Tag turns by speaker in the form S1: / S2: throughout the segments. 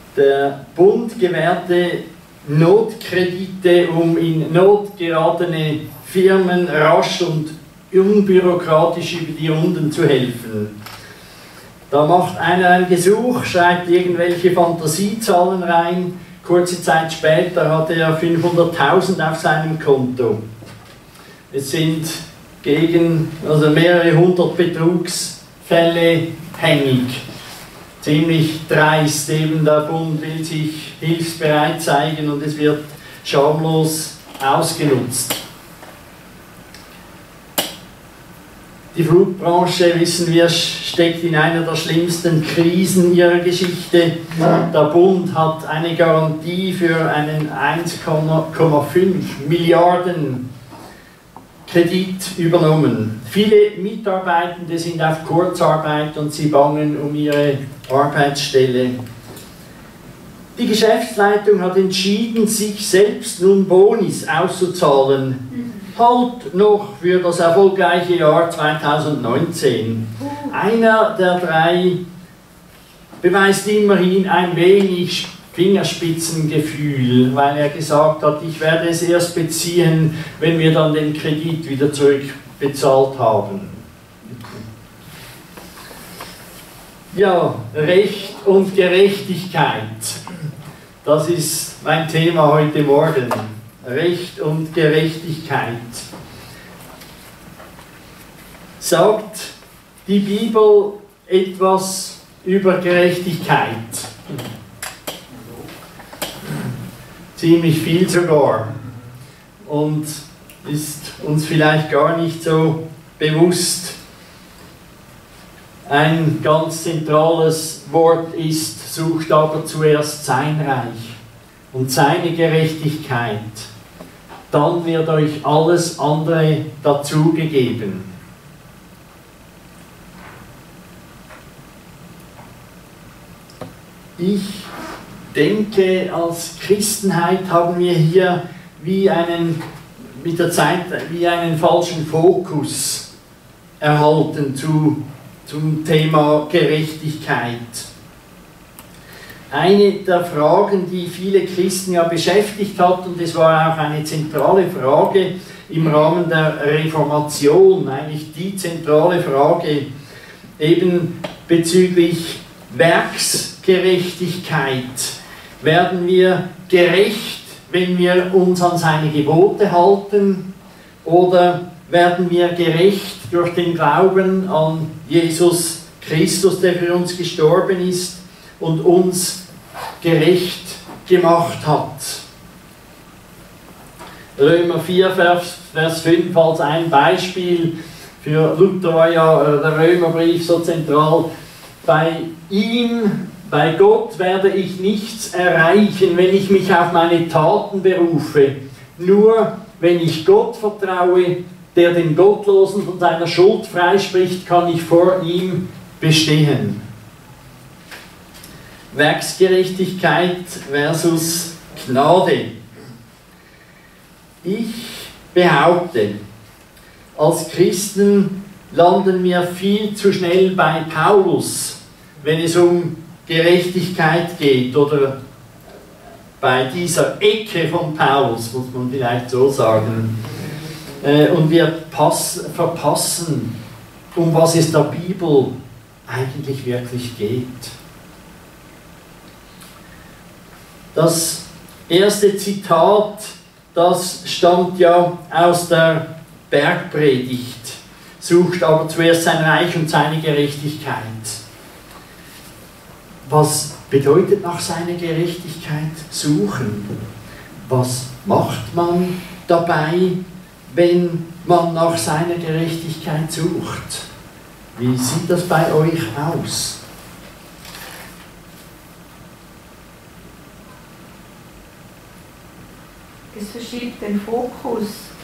S1: Der Bund gewährte Notkredite, um in Not geratene Firmen rasch und unbürokratisch über die Runden zu helfen. Da macht einer ein Gesuch, schreibt irgendwelche Fantasiezahlen rein, kurze Zeit später hat er 500.000 auf seinem Konto. Es sind mehrere hundert Betrugsfälle hängig. Ziemlich dreist, eben der Bund will sich hilfsbereit zeigen und es wird schamlos ausgenutzt. Die Flugbranche, wissen wir, steckt in einer der schlimmsten Krisen ihrer Geschichte. Der Bund hat eine Garantie für einen 1,5 Milliarden Kredit übernommen. Viele Mitarbeitende sind auf Kurzarbeit und sie bangen um ihre Arbeitsstelle. Die Geschäftsleitung hat entschieden, sich selbst nun Bonis auszuzahlen. Halt noch für das erfolgreiche Jahr 2019. Einer der drei beweist immerhin ein wenig Fingerspitzengefühl, weil er gesagt hat, ich werde es erst beziehen, wenn wir dann den Kredit wieder zurückbezahlt haben. Ja, Recht und Gerechtigkeit. Das ist mein Thema heute Morgen. Recht und Gerechtigkeit. Sagt die Bibel etwas über Gerechtigkeit? Ziemlich viel sogar. Und ist uns vielleicht gar nicht so bewusst. Ein ganz zentrales Wort ist, sucht aber zuerst sein Reich und seine Gerechtigkeit. Dann wird euch alles andere dazugegeben. Ich denke, als Christenheit haben wir hier mit der Zeit wie einen falschen Fokus erhalten zum Thema Gerechtigkeit. Eine der Fragen, die viele Christen ja beschäftigt hat, und es war auch eine zentrale Frage im Rahmen der Reformation, eigentlich die zentrale Frage eben bezüglich Werksgerechtigkeit. Werden wir gerecht, wenn wir uns an seine Gebote halten, oder werden wir gerecht durch den Glauben an Jesus Christus, der für uns gestorben ist und uns gerecht gemacht hat? Römer 4, Vers 5 als ein Beispiel. Für Luther war ja der Römerbrief so zentral. Bei Gott werde ich nichts erreichen, wenn ich mich auf meine Taten berufe. Nur wenn ich Gott vertraue, der den Gottlosen von seiner Schuld freispricht, kann ich vor ihm bestehen. Werksgerechtigkeit versus Gnade. Ich behaupte, als Christen landen wir viel zu schnell bei Paulus, wenn es um Gerechtigkeit geht, oder bei dieser Ecke von Paulus, muss man vielleicht so sagen. Und wir verpassen, um was es der Bibel eigentlich wirklich geht. Das erste Zitat, das stammt ja aus der Bergpredigt. Sucht aber zuerst sein Reich und seine Gerechtigkeit. Was bedeutet nach seiner Gerechtigkeit suchen? Was macht man dabei, wenn man nach seiner Gerechtigkeit sucht? Wie sieht das bei euch aus?
S2: Es verschiebt den Fokus.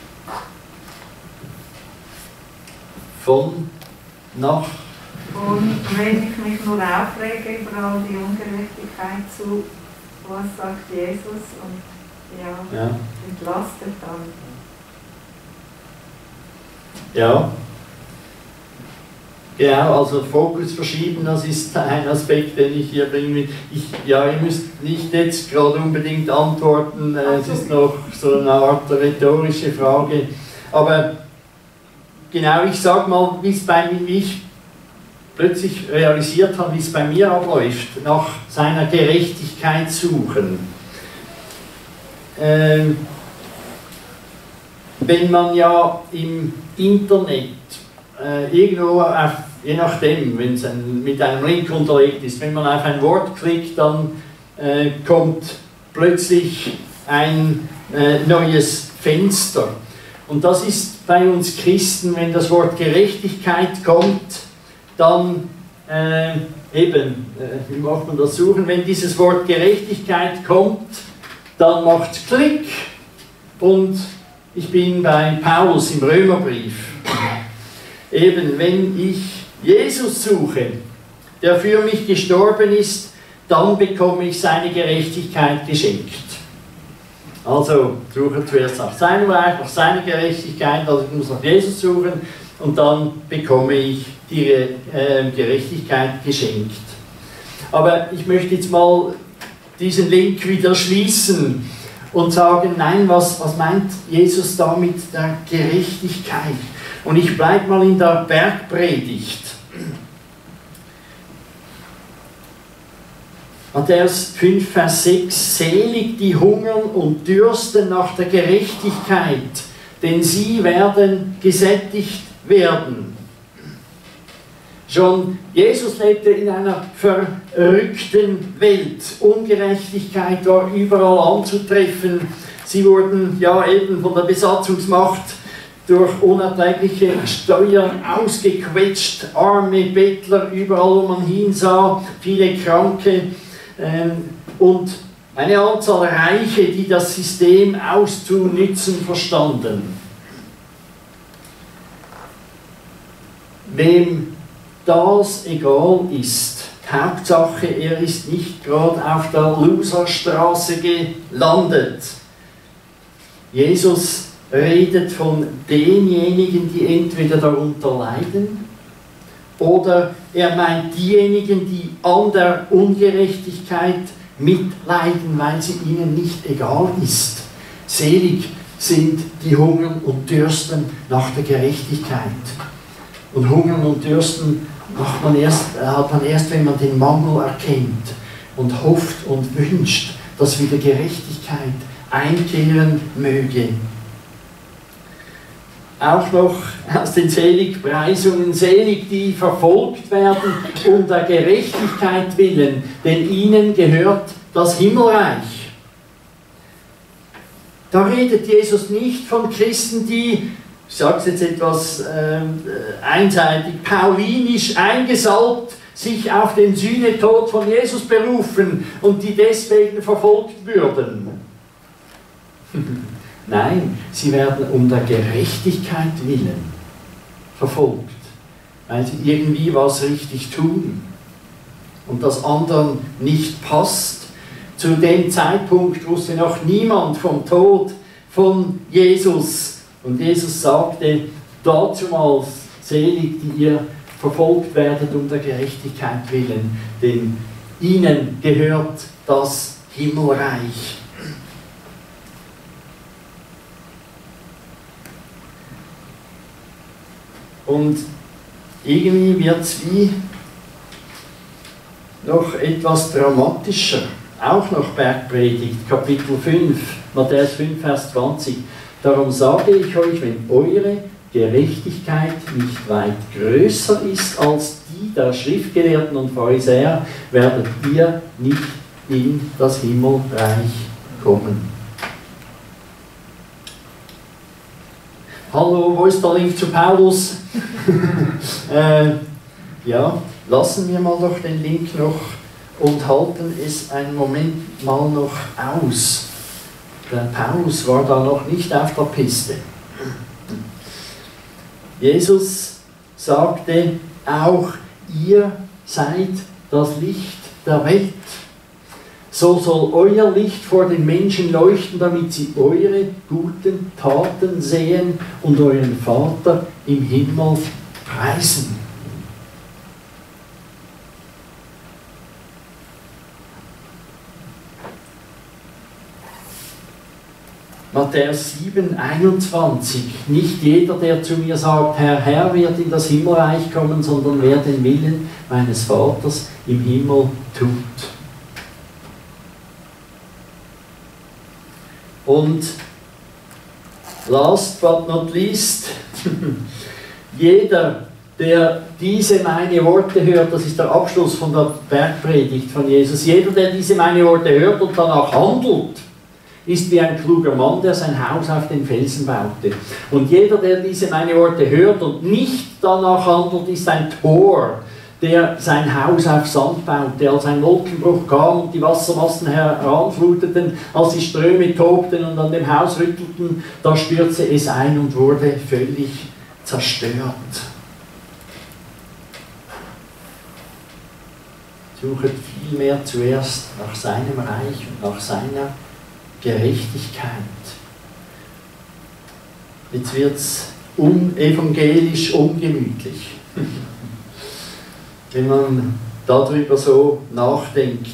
S1: Von nach?
S2: Und wenn ich mich nur aufrege über all die Ungerechtigkeit, zu was sagt Jesus, und ja. Entlastet dann.
S1: Ja. Genau, also Fokus verschieben, das ist ein Aspekt, den ich hier bringe. Ja, ihr müsst nicht jetzt gerade unbedingt antworten, es ist noch so eine Art rhetorische Frage. Aber genau, ich sage mal, wie ich plötzlich realisiert habe, wie es bei mir abläuft, nach seiner Gerechtigkeit suchen. Wenn man ja im Internet irgendwo auf, je nachdem, wenn es mit einem Link unterlegt ist, wenn man auf ein Wort klickt, dann kommt plötzlich ein neues Fenster. Und das ist bei uns Christen, wenn das Wort Gerechtigkeit kommt, dann wie macht man das suchen? Wenn dieses Wort Gerechtigkeit kommt, dann macht es Klick und ich bin bei Paulus im Römerbrief. Eben, wenn ich Jesus suche, der für mich gestorben ist, dann bekomme ich seine Gerechtigkeit geschenkt. Also suche zuerst nach seinem Reich, nach seiner Gerechtigkeit, also ich muss nach Jesus suchen und dann bekomme ich die Gerechtigkeit geschenkt. Aber ich möchte jetzt mal diesen Link wieder schließen und sagen, nein, was meint Jesus da mit der Gerechtigkeit? Und ich bleibe mal in der Bergpredigt. Matthäus 5, Vers 6, selig die hungern und dürsten nach der Gerechtigkeit, denn sie werden gesättigt werden. Schon Jesus lebte in einer verrückten Welt. Ungerechtigkeit war überall anzutreffen. Sie wurden ja eben von der Besatzungsmacht durch unerträgliche Steuern ausgequetscht. Arme Bettler, überall wo man hinsah, viele Kranke und eine Anzahl Reiche, die das System auszunützen verstanden. Wem das egal ist, Hauptsache er ist nicht gerade auf der Loserstraße gelandet. Jesus redet von denjenigen, die entweder darunter leiden, oder er meint diejenigen, die an der Ungerechtigkeit mitleiden, weil sie ihnen nicht egal ist. Selig sind die hungern und dürsten nach der Gerechtigkeit. Und hungern und dürsten hat man erst, wenn man den Mangel erkennt und hofft und wünscht, dass wieder Gerechtigkeit einkehren möge. Auch noch aus den Seligpreisungen, selig die verfolgt werden um der Gerechtigkeit willen, denn ihnen gehört das Himmelreich. Da redet Jesus nicht von Christen, die, ich sage es jetzt etwas einseitig, paulinisch eingesalbt, sich auf den Sühnetod von Jesus berufen und die deswegen verfolgt würden. Nein, sie werden um der Gerechtigkeit willen verfolgt, weil sie irgendwie was richtig tun und das anderen nicht passt. Zu dem Zeitpunkt wusste noch niemand vom Tod von Jesus. Und Jesus sagte, dazumals selig, die ihr verfolgt werdet um der Gerechtigkeit willen, denn ihnen gehört das Himmelreich. Und irgendwie wird es wie noch etwas dramatischer. Auch noch Bergpredigt, Kapitel 5, Matthäus 5, Vers 20. Darum sage ich euch, wenn eure Gerechtigkeit nicht weit größer ist als die der Schriftgelehrten und Pharisäer, werdet ihr nicht in das Himmelreich kommen. Hallo, wo ist der Link zu Paulus? Ja, lassen wir mal doch den Link noch und halten es einen Moment mal noch aus. Der Paulus war da noch nicht auf der Piste. Jesus sagte auch, ihr seid das Licht der Welt. So soll euer Licht vor den Menschen leuchten, damit sie eure guten Taten sehen und euren Vater im Himmel preisen. Matthäus 7, 21. Nicht jeder, der zu mir sagt, Herr, Herr, wird in das Himmelreich kommen, sondern wer den Willen meines Vaters im Himmel tut. Und last but not least, jeder, der diese meine Worte hört, das ist der Abschluss von der Bergpredigt von Jesus, jeder, der diese meine Worte hört und danach handelt, ist wie ein kluger Mann, der sein Haus auf den Felsen baute. Und jeder, der diese meine Worte hört und nicht danach handelt, ist ein Tor, der sein Haus auf Sand baute. Als ein Wolkenbruch kam und die Wassermassen heranfluteten, als die Ströme tobten und an dem Haus rüttelten, da stürzte es ein und wurde völlig zerstört. Suchet vielmehr zuerst nach seinem Reich und nach seiner Gerechtigkeit. Jetzt wird es evangelisch ungemütlich, wenn man darüber so nachdenkt.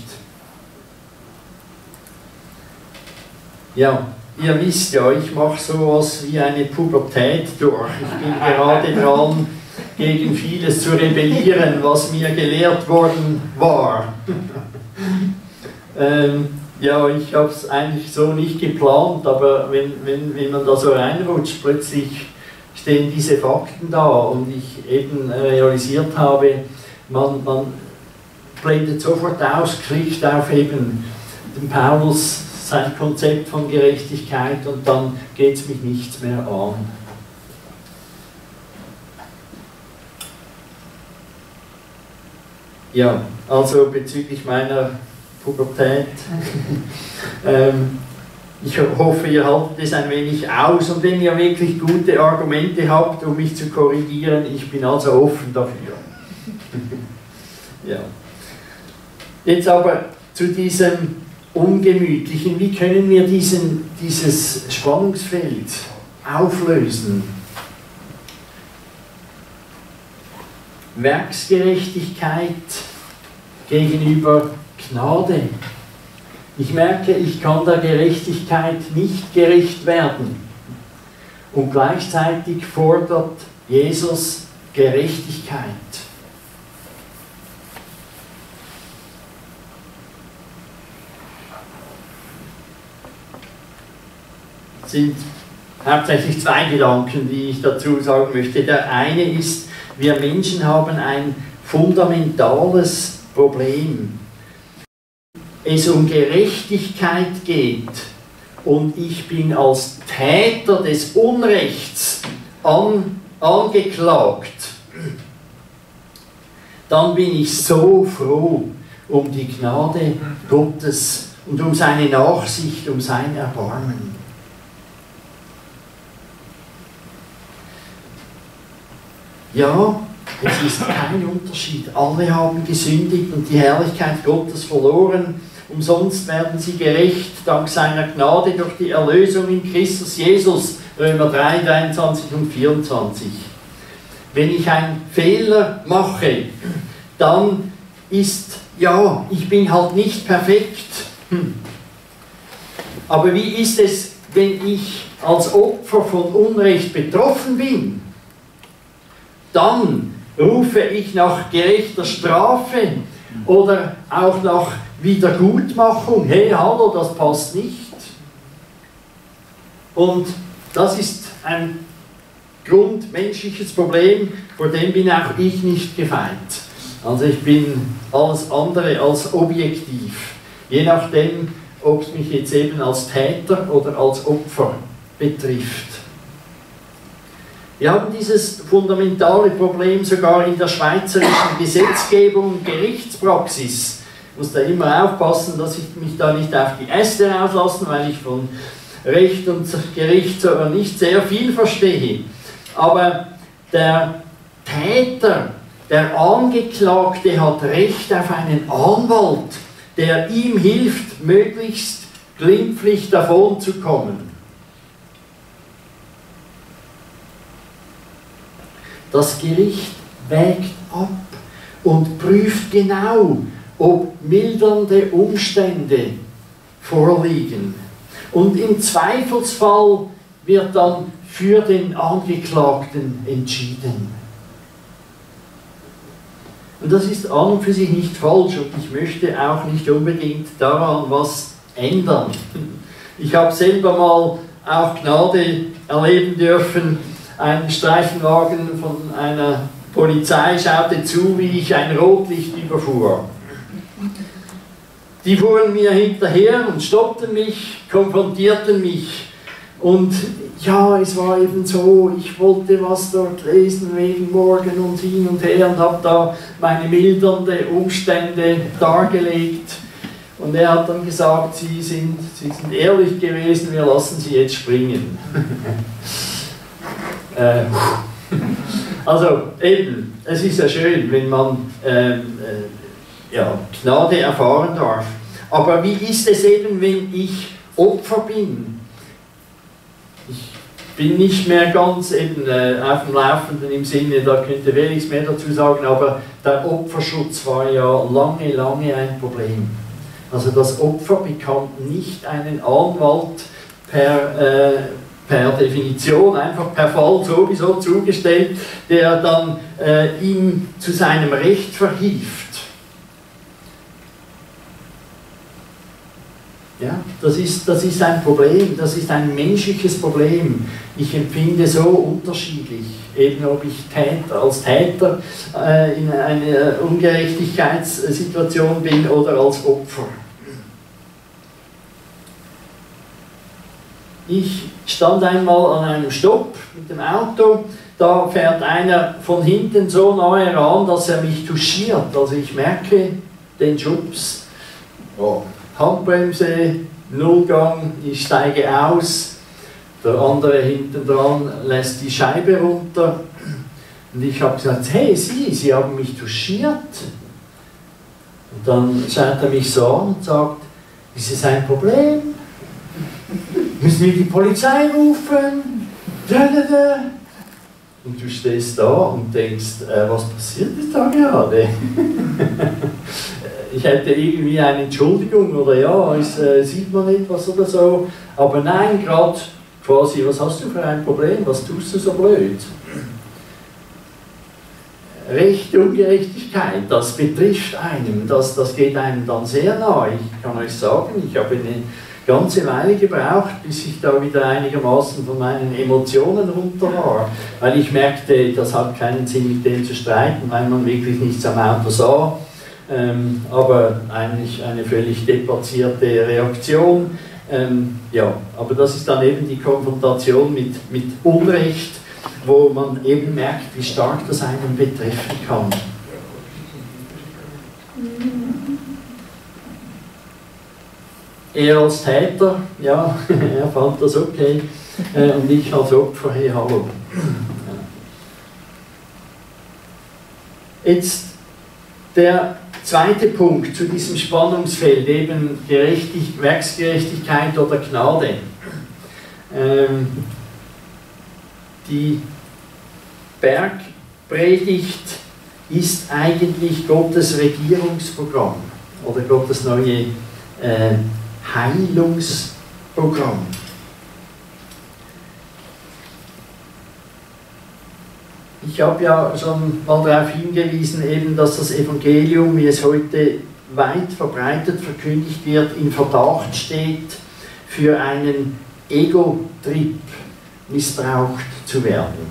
S1: Ja, ihr wisst ja, ich mache sowas wie eine Pubertät durch. Ich bin gerade dran, gegen vieles zu rebellieren, was mir gelehrt worden war. Ja, ich habe es eigentlich so nicht geplant, aber wenn man da so reinrutscht, plötzlich stehen diese Fakten da und ich eben realisiert habe, man blendet sofort aus, klickt auf eben den Paulus, sein Konzept von Gerechtigkeit und dann geht es mich nichts mehr an. Ja, also bezüglich meiner Pubertät. Ich hoffe, ihr haltet es ein wenig aus und wenn ihr wirklich gute Argumente habt, um mich zu korrigieren, ich bin also offen dafür. Ja. Jetzt aber zu diesem Ungemütlichen. Wie können wir dieses Spannungsfeld auflösen? Werksgerechtigkeit gegenüber Gnade. Ich merke, ich kann der Gerechtigkeit nicht gerecht werden. Und gleichzeitig fordert Jesus Gerechtigkeit. Es sind hauptsächlich zwei Gedanken, die ich dazu sagen möchte. Der eine ist, wir Menschen haben ein fundamentales Problem. Es um Gerechtigkeit geht und ich bin als Täter des Unrechts angeklagt, dann bin ich so froh um die Gnade Gottes und um seine Nachsicht, um sein Erbarmen. Ja, es ist kein Unterschied. Alle haben gesündigt und die Herrlichkeit Gottes verloren. Umsonst werden sie gerecht dank seiner Gnade durch die Erlösung in Christus Jesus. Römer 3, 23 und 24. Wenn ich einen Fehler mache, dann ist, ja, ich bin halt nicht perfekt. Aber wie ist es, wenn ich als Opfer von Unrecht betroffen bin? Dann rufe ich nach gerechter Strafe oder auch nach Wiedergutmachung. Hey, hallo, das passt nicht. Und das ist ein grundmenschliches Problem, vor dem bin auch ich nicht gefeit. Also ich bin alles andere als objektiv. Je nachdem, ob es mich jetzt eben als Täter oder als Opfer betrifft. Wir haben dieses fundamentale Problem sogar in der schweizerischen Gesetzgebung und Gerichtspraxis. Ich muss da immer aufpassen, dass ich mich da nicht auf die Äste rauslasse, weil ich von Recht und Gericht sogar nicht sehr viel verstehe. Aber der Täter, der Angeklagte hat Recht auf einen Anwalt, der ihm hilft, möglichst glimpflich davon zu kommen. Das Gericht wägt ab und prüft genau, ob mildernde Umstände vorliegen. Und im Zweifelsfall wird dann für den Angeklagten entschieden. Und das ist an und für sich nicht falsch und ich möchte auch nicht unbedingt daran was ändern. Ich habe selber mal auch Gnade erleben dürfen. Ein Streifenwagen von einer Polizei schaute zu, wie ich ein Rotlicht überfuhr. Die fuhren mir hinterher und stoppten mich, konfrontierten mich. Und ja, es war eben so, ich wollte was dort lesen wegen morgen und hin und her und habe da meine mildernde Umstände dargelegt. Und er hat dann gesagt, Sie sind ehrlich gewesen, wir lassen Sie jetzt springen. Also eben, es ist ja schön, wenn man ja, Gnade erfahren darf. Aber wie ist es eben, wenn ich Opfer bin? Ich bin nicht mehr ganz eben, auf dem Laufenden im Sinne, da könnte wenig mehr dazu sagen, aber der Opferschutz war ja lange, lange ein Problem. Also das Opfer bekam nicht einen Anwalt per Definition, einfach per Fall sowieso zugestellt, der dann ihn zu seinem Recht verhieft. Ja, das ist ein Problem, das ist ein menschliches Problem. Ich empfinde so unterschiedlich, eben ob ich als Täter in einer Ungerechtigkeitssituation bin oder als Opfer. Ich stand einmal an einem Stopp mit dem Auto, da fährt einer von hinten so nahe heran, dass er mich touchiert. Also ich merke den Schubs. Oh. Handbremse, Nullgang, ich steige aus, der andere hinten dran lässt die Scheibe runter und ich habe gesagt, hey Sie haben mich touchiert. Und dann schaut er mich so an und sagt, ist es ein Problem? Müssen wir die Polizei rufen? Und du stehst da und denkst, was passiert ist da gerade? Ich hätte irgendwie eine Entschuldigung oder ja, es sieht man etwas oder so. Aber nein, gerade quasi, was hast du für ein Problem? Was tust du so blöd? Recht, Ungerechtigkeit, das betrifft einen, das geht einem dann sehr nahe. Ich kann euch sagen, ich habe eine ganze Weile gebraucht, bis ich da wieder einigermaßen von meinen Emotionen runter war. Weil ich merkte, das hat keinen Sinn, mit dem zu streiten, weil man wirklich nichts am Auto sah. Aber eigentlich eine völlig deplatzierte Reaktion. Ja, aber das ist dann eben die Konfrontation mit Unrecht, wo man eben merkt, wie stark das einen betreffen kann. Er als Täter, ja, er fand das okay, und ich als Opfer, hey, hallo. Jetzt der zweite Punkt zu diesem Spannungsfeld, eben Werksgerechtigkeit oder Gnade. Die Bergpredigt ist eigentlich Gottes Regierungsprogramm oder Gottes neue Heilungsprogramm. Ich habe ja schon mal darauf hingewiesen, eben, dass das Evangelium, wie es heute weit verbreitet verkündigt wird, in Verdacht steht, für einen Ego-Trip missbraucht zu werden.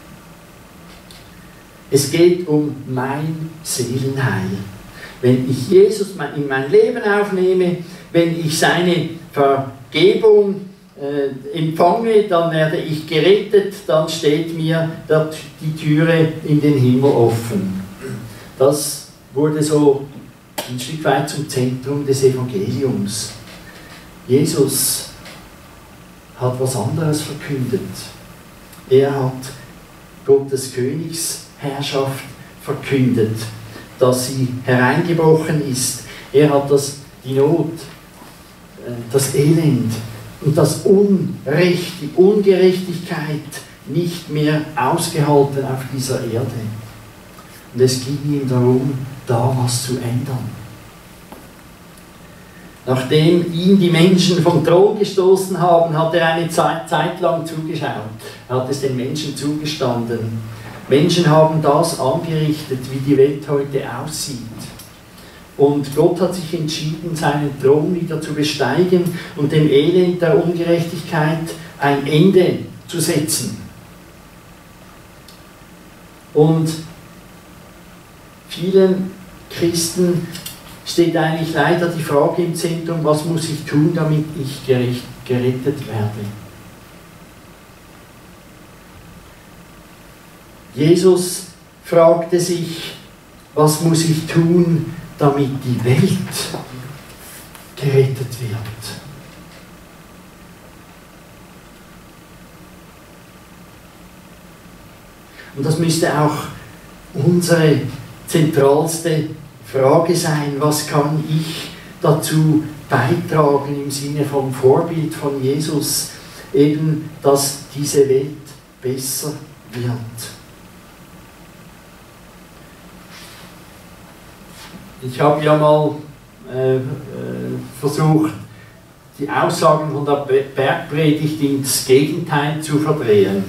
S1: Es geht um mein Seelenheil. Wenn ich Jesus in mein Leben aufnehme, wenn ich seine Vergebung empfange, dann werde ich gerettet, dann steht mir die Türe in den Himmel offen. Das wurde so ein Stück weit zum Zentrum des Evangeliums. Jesus hat was anderes verkündet. Er hat Gottes Königsherrschaft verkündet, dass sie hereingebrochen ist. Er hat die Not, das Elend und das Unrecht, die Ungerechtigkeit nicht mehr ausgehalten auf dieser Erde. Und es ging ihm darum, da was zu ändern. Nachdem ihn die Menschen vom Thron gestoßen haben, hat er eine Zeit lang zugeschaut. Er hat es den Menschen zugestanden. Menschen haben das angerichtet, wie die Welt heute aussieht. Und Gott hat sich entschieden, seinen Thron wieder zu besteigen und dem Elend der Ungerechtigkeit ein Ende zu setzen. Und vielen Christen steht eigentlich leider die Frage im Zentrum, was muss ich tun, damit ich gerettet werde? Jesus fragte sich, was muss ich tun, damit die Welt gerettet wird? Und das müsste auch unsere zentralste Frage sein, was kann ich dazu beitragen im Sinne vom Vorbild von Jesus, eben, dass diese Welt besser wird. Ich habe ja mal versucht, die Aussagen von der Bergpredigt ins Gegenteil zu verdrehen.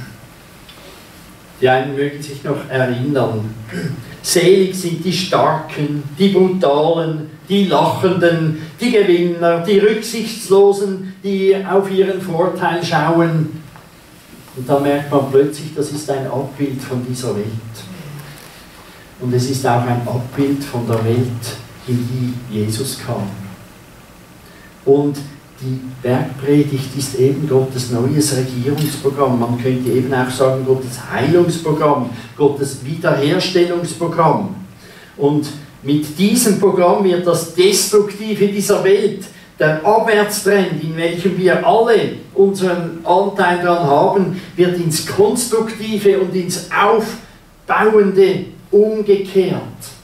S1: Die einen mögen sich noch erinnern. Selig sind die Starken, die Brutalen, die Lachenden, die Gewinner, die Rücksichtslosen, die auf ihren Vorteil schauen. Und da merkt man plötzlich, das ist ein Abbild von dieser Welt. Und es ist auch ein Abbild von der Welt, in die Jesus kam. Und die Bergpredigt ist eben Gottes neues Regierungsprogramm. Man könnte eben auch sagen, Gottes Heilungsprogramm, Gottes Wiederherstellungsprogramm. Und mit diesem Programm wird das Destruktive dieser Welt, der Abwärtstrend, in welchem wir alle unseren Anteil daran haben, wird ins Konstruktive und ins Aufbauende umgekehrt.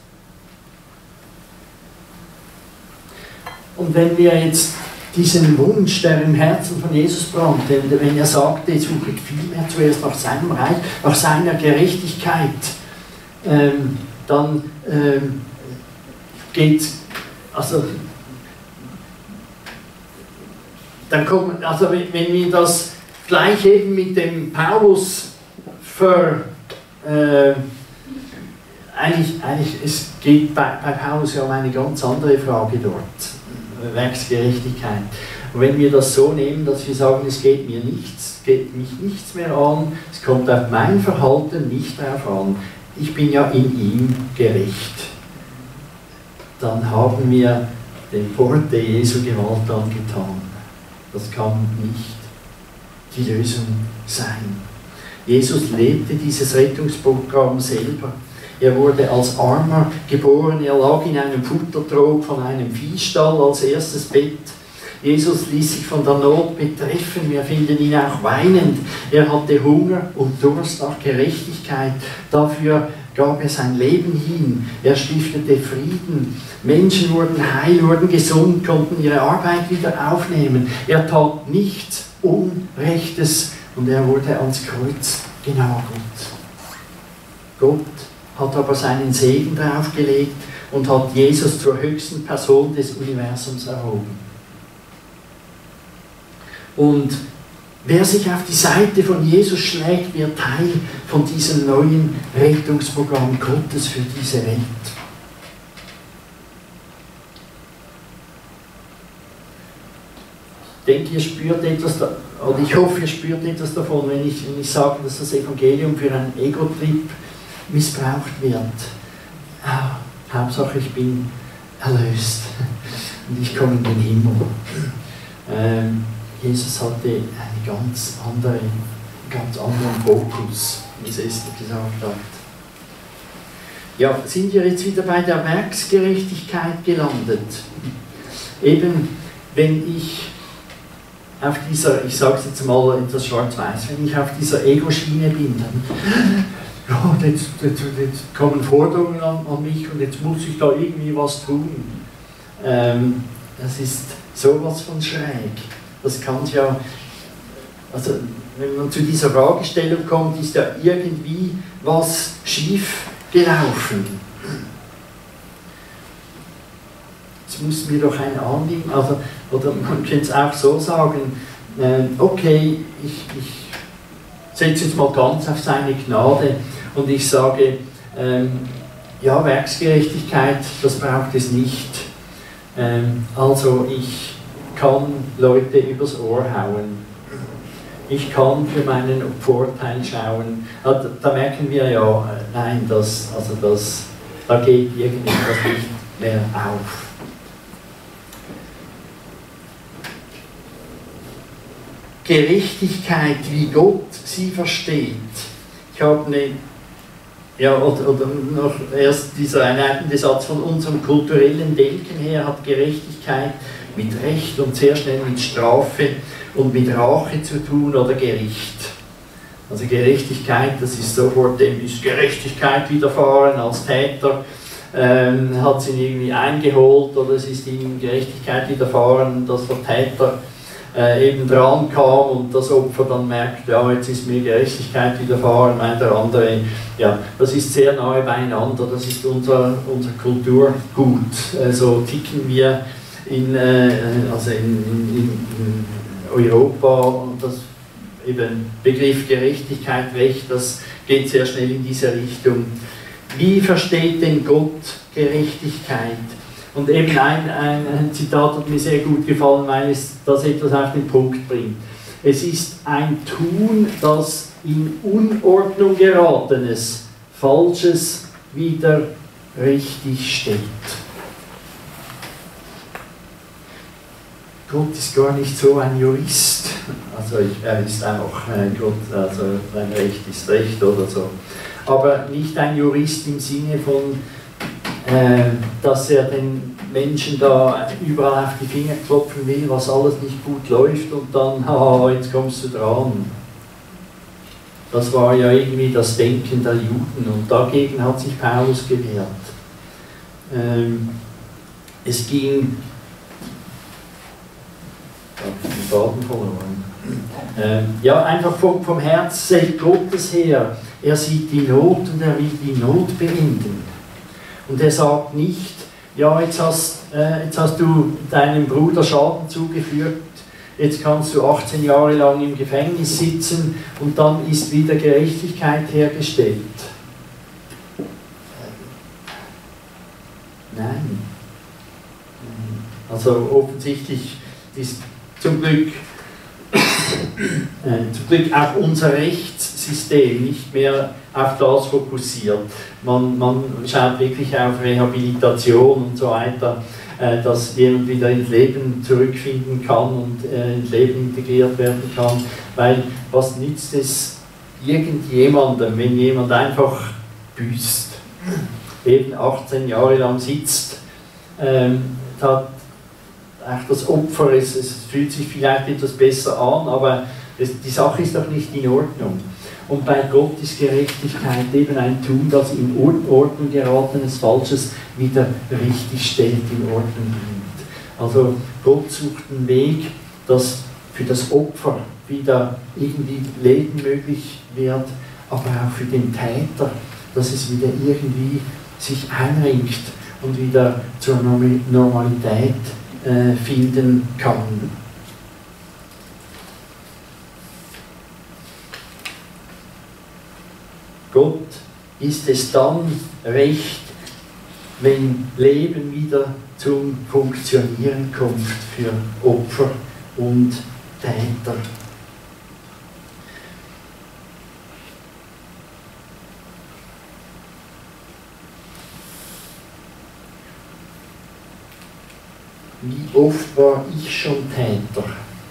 S1: Und wenn wir jetzt diesen Wunsch, der im Herzen von Jesus brannte, wenn er sagte, suchet vielmehr zuerst nach seinem Reich, nach seiner Gerechtigkeit, dann geht, dann kommen, also wenn wir das gleich eben mit dem Paulus eigentlich, es geht bei Paulus ja um eine ganz andere Frage dort, Werksgerechtigkeit. Und wenn wir das so nehmen, dass wir sagen, es geht mich nichts mehr an, es kommt auf mein Verhalten nicht darauf an, ich bin ja in ihm gerecht, dann haben wir den Worte Jesu Gewalt angetan. Das kann nicht die Lösung sein. Jesus lebte dieses Rettungsprogramm selber. Er wurde als Armer geboren, er lag in einem Futtertrog von einem Viehstall als erstes Bett. Jesus ließ sich von der Not betreffen, wir finden ihn auch weinend. Er hatte Hunger und Durst nach Gerechtigkeit, dafür gab er sein Leben hin. Er stiftete Frieden, Menschen wurden heil, wurden gesund, konnten ihre Arbeit wieder aufnehmen. Er tat nichts Unrechtes und er wurde ans Kreuz genagelt. Gott hat aber seinen Segen draufgelegt und hat Jesus zur höchsten Person des Universums erhoben. Und wer sich auf die Seite von Jesus schlägt, wird Teil von diesem neuen Rettungsprogramm Gottes für diese Welt. Ich denke, ihr spürt etwas, oder ich hoffe, ihr spürt etwas davon, wenn ich sage, dass das Evangelium für einen Ego-Trip missbraucht wird. Hauptsache, ich bin erlöst und ich komme in den Himmel. Jesus hatte einen ganz anderen Fokus, wie es Esther gesagt hat. Ja, sind wir jetzt wieder bei der Werksgerechtigkeit gelandet? Eben, wenn ich auf dieser, ich sage es jetzt mal etwas schwarz-weiß, wenn ich auf dieser Ego-Schiene bin, dann ja, jetzt kommen Forderungen an mich und jetzt muss ich da irgendwie was tun. Das ist sowas von schräg. Das kann ja, also wenn man zu dieser Fragestellung kommt, ist ja irgendwie was schief gelaufen. muss mir doch ein Anliegen, also, oder man könnte es auch so sagen, okay, ich setze jetzt mal ganz auf seine Gnade und ich sage, ja, Werksgerechtigkeit, das braucht es nicht. Also ich kann Leute übers Ohr hauen. Ich kann für meinen Vorteil schauen. Da merken wir ja, nein, da geht irgendetwas nicht mehr auf. Gerechtigkeit, wie Gott sie versteht. Ich habe eine, ja, oder noch erst dieser einleitende Satz: von unserem kulturellen Denken her hat Gerechtigkeit mit Recht und sehr schnell mit Strafe und mit Rache zu tun oder Gericht. Also Gerechtigkeit, das ist sofort, dem ist Gerechtigkeit widerfahren als Täter, hat sie ihn irgendwie eingeholt, oder es ist ihm Gerechtigkeit widerfahren, dass der Täter eben dran kam und das Opfer dann merkt, ja, jetzt ist mir Gerechtigkeit widerfahren, meint der andere, ja, das ist sehr nahe beieinander, das ist unser Kulturgut. So ticken wir in Europa, und das eben Begriff Gerechtigkeit, Recht, das geht sehr schnell in diese Richtung. Wie versteht denn Gott Gerechtigkeit? Und eben ein Zitat hat mir sehr gut gefallen, weil es das etwas auf den Punkt bringt. Es ist ein Tun, das in Unordnung geratenes, Falsches wieder richtig stellt. Gott ist gar nicht so ein Jurist, also er ist einfach Gott, also sein Recht ist Recht oder so, aber nicht ein Jurist im Sinne von, dass er den Menschen da überall auf die Finger klopfen will, was alles nicht gut läuft und dann, haha, jetzt kommst du dran. Das war ja irgendwie das Denken der Juden und dagegen hat sich Paulus gewehrt. Es ging, ich habe den Faden verloren. Ja, einfach vom Herz Gottes her. Er sieht die Not und er will die Not beenden. Und er sagt nicht, ja, jetzt hast du deinem Bruder Schaden zugefügt, jetzt kannst du 18 Jahre lang im Gefängnis sitzen und dann ist wieder Gerechtigkeit hergestellt. Nein. Also offensichtlich ist zum Glück auch unser Rechtssystem nicht mehr auf das fokussiert. Man schaut wirklich auf Rehabilitation und so weiter, dass jemand wieder ins Leben zurückfinden kann und ins Leben integriert werden kann, weil was nützt es irgendjemandem, wenn jemand einfach büßt, eben 18 Jahre lang sitzt, hat auch das Opfer, es fühlt sich vielleicht etwas besser an, aber die Sache ist doch nicht in Ordnung. Und bei Gott ist Gerechtigkeit eben ein Tun, das in Ordnung geratenes Falsches wieder richtig stellt, in Ordnung bringt. Also Gott sucht einen Weg, dass für das Opfer wieder irgendwie Leben möglich wird, aber auch für den Täter, dass es wieder irgendwie sich einringt und wieder zur Normalität finden kann. Gott ist es dann recht, wenn Leben wieder zum Funktionieren kommt für Opfer und Täter. Wie oft war ich schon Täter?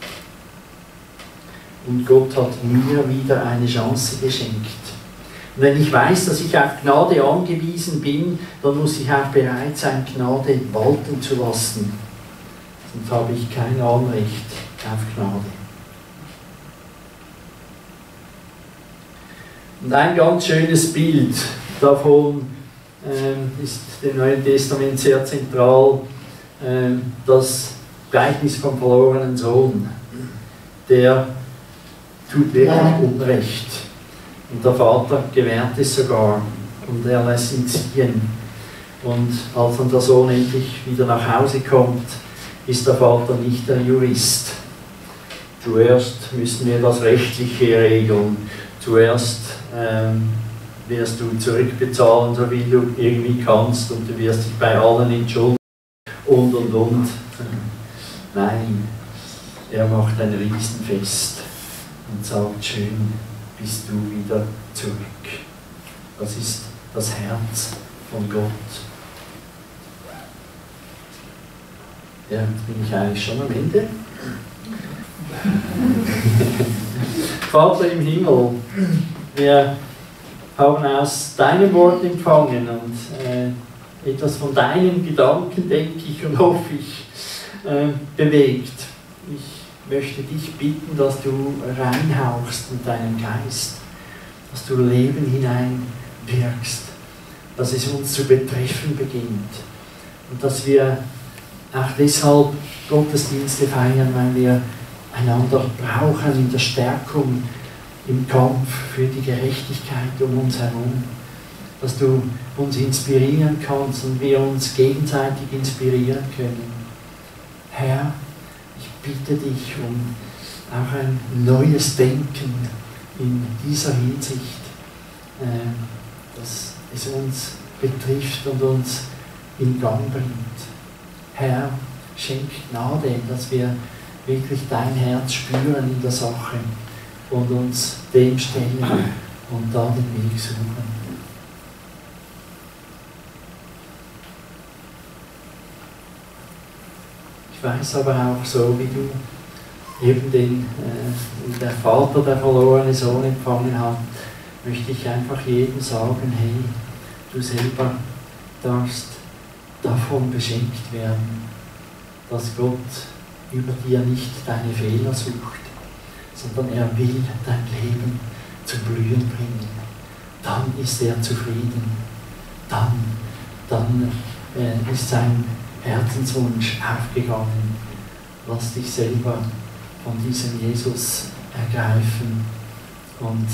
S1: Und Gott hat mir wieder eine Chance geschenkt. Und wenn ich weiß, dass ich auf Gnade angewiesen bin, dann muss ich auch bereit sein, Gnade walten zu lassen. Sonst habe ich kein Anrecht auf Gnade. Und ein ganz schönes Bild davon ist im Neuen Testament sehr zentral, das Gleichnis vom verlorenen Sohn. Der tut wirklich Unrecht. Und der Vater gewährt es sogar und er lässt ihn ziehen. Und als dann der Sohn endlich wieder nach Hause kommt, ist der Vater nicht der Jurist. Zuerst müssen wir das Rechtliche regeln. Zuerst wirst du zurückbezahlen, so wie du irgendwie kannst, und du wirst dich bei allen entschuldigen und. Nein, er macht ein Riesenfest und sagt, schön bist du wieder zurück. Das ist das Herz von Gott. Ja, jetzt bin ich eigentlich schon am Ende. Vater im Himmel, wir haben aus deinem Wort empfangen und etwas von deinen Gedanken, denke ich und hoffe ich, bewegt. Ich möchte dich bitten, dass du reinhauchst mit deinem Geist, dass du Leben hineinwirkst, dass es uns zu betreffen beginnt und dass wir auch deshalb Gottesdienste feiern, weil wir einander brauchen in der Stärkung, im Kampf für die Gerechtigkeit um uns herum, dass du uns inspirieren kannst und wir uns gegenseitig inspirieren können. Herr, ich bitte dich um auch ein neues Denken in dieser Hinsicht, dass es uns betrifft und uns in Gang bringt. Herr, schenk Gnade, dass wir wirklich dein Herz spüren in der Sache und uns dem stellen und da den Weg suchen. Ich weiß aber auch, so wie du eben der Vater, der verlorene Sohn empfangen hat, möchte ich einfach jedem sagen, hey, du selber darfst davon beschenkt werden, dass Gott über dir nicht deine Fehler sucht, sondern er will dein Leben zum Blühen bringen. Dann ist er zufrieden. Dann ist sein Herzenswunsch aufgegangen. Lass dich selber von diesem Jesus ergreifen und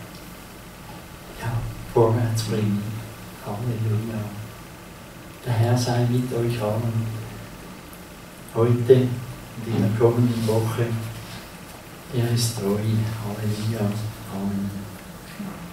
S1: vorwärts bringen. Halleluja. Der Herr sei mit euch allen. Heute und in der kommenden Woche. Er ist treu. Halleluja. Amen.